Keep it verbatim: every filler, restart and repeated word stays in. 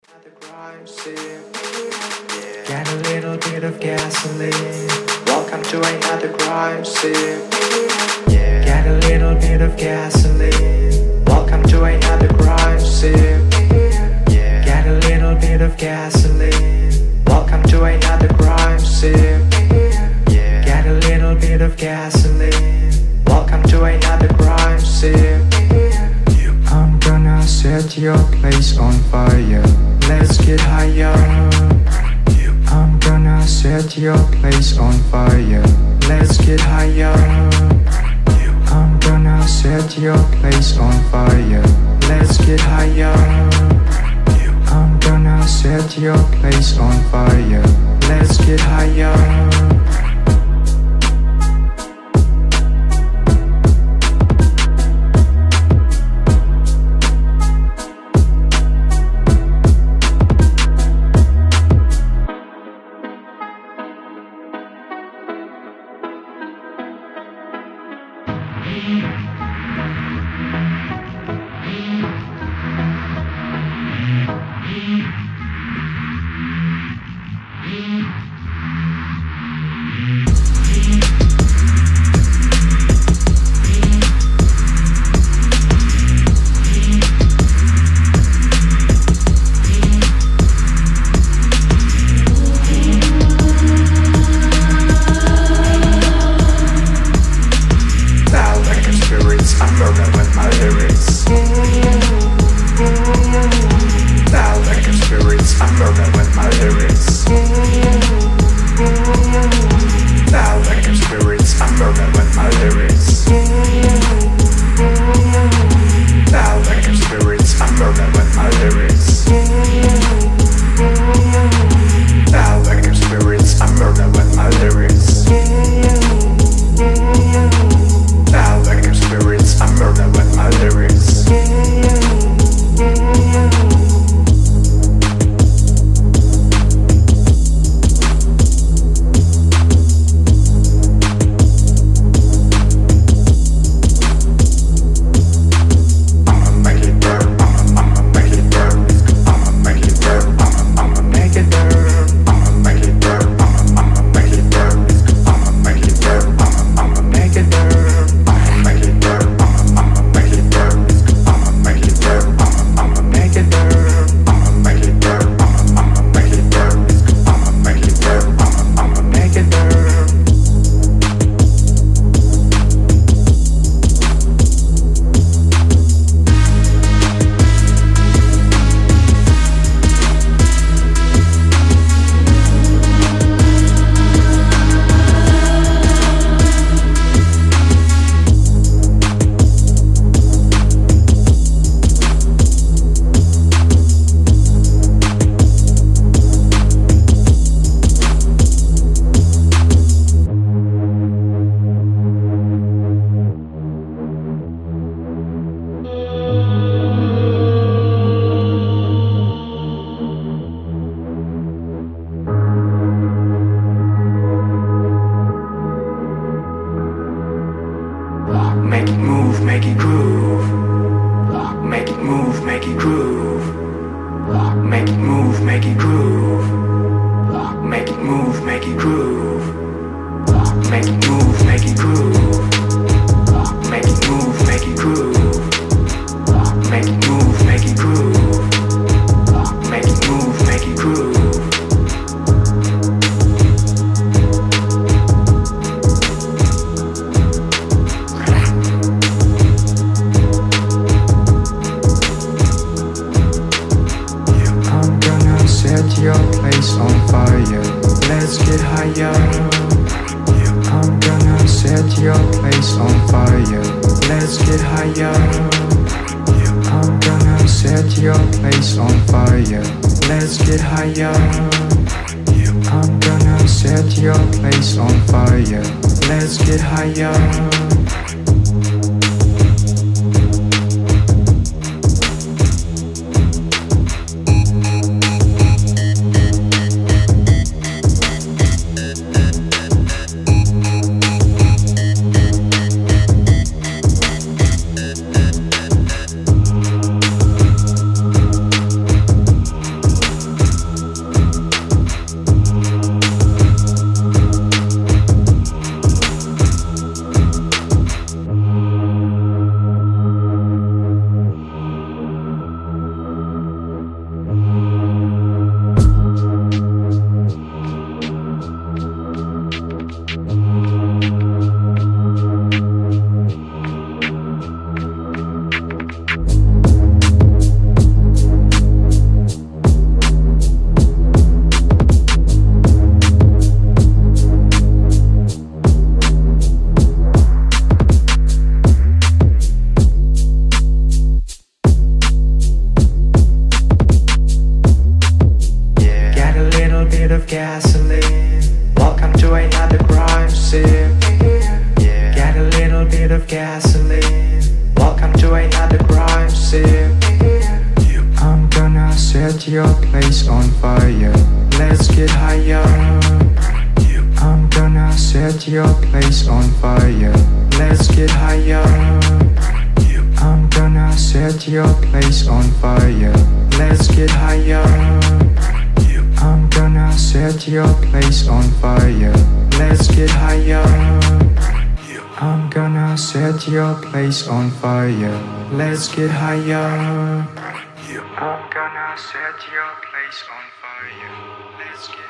The crime scene. Yeah. Get a little bit of gasoline. Welcome to another crime scene. Yeah. Get a little bit of gasoline. Welcome to another crime scene. Yeah. Get a little bit of gasoline. Welcome to another crime scene. Yeah. Get a little bit of gasoline. Welcome to another crime scene. I'm gonna set your place on fire. Let's get higher. I'm gonna set your place on fire. Let's get higher. I'm gonna set your place on fire. Let's get higher. I'm gonna set your place on fire. Let's get higher. Make it move, make it groove. Make it move, make it groove. Make it move, make it groove. Make it move, make it groove. Make it move, make it groove. Make it move, make it groove. Make it move, make it groove. Make it move, make it groove. Set your place on fire. Let's get higher. I'm gonna set your place on fire. Let's get higher. I'm gonna set your place on fire. Let's get higher. I'm gonna set your place on fire. Let's get higher. bit of gasoline. Welcome to another crime scene. Yeah. Get a little bit of gasoline. Welcome to another crime scene. I'm gonna set your place on fire. Let's get higher. I'm gonna set your place on fire. Let's get higher. I'm gonna set your place on fire. Let's get higher. I'm gonna set your place on fire. Let's get higher. I'm gonna set your place on fire. Let's get higher. I'm gonna set your place on fire. Let's get